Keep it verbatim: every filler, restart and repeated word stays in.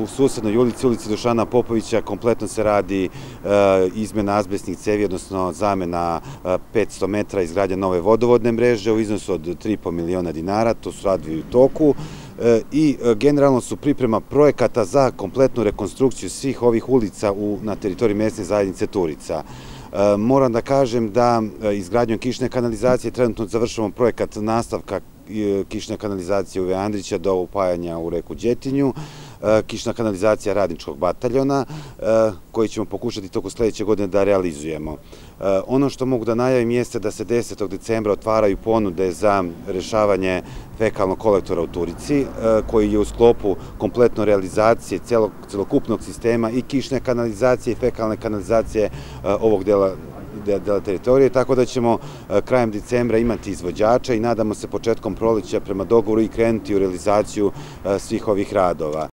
u susednoj ulici, ulici Dušana Popovića, kompletno se radi izmena azbestnih cevi, odnosno zamena petsto metara, izgradnja nove vodovodne mreže u iznosu od tri i po miliona dinara, to su radovi u toku. I generalno su priprema projekata za kompletnu rekonstrukciju svih ovih ulica na teritoriji mesne zajednice Turica. Moram da kažem da izgradnjom kišne kanalizacije trenutno završavamo projekat nastavka kišne kanalizacije Uve Andrića do upajanja u reku Đetinju, kišna kanalizacija radničkog bataljona, koji ćemo pokušati toko sledeće godine da realizujemo. Ono što mogu da najavim jeste da se desetog decembra otvaraju ponude za rešavanje fekalnog kolektora u Turici, koji je u sklopu kompletno realizacije celokupnog sistema i kišne kanalizacije i fekalne kanalizacije ovog dela dela teritorije, tako da ćemo krajem decembra imati izvođača i nadamo se početkom proleća prema dogovoru i krenuti u realizaciju svih ovih radova.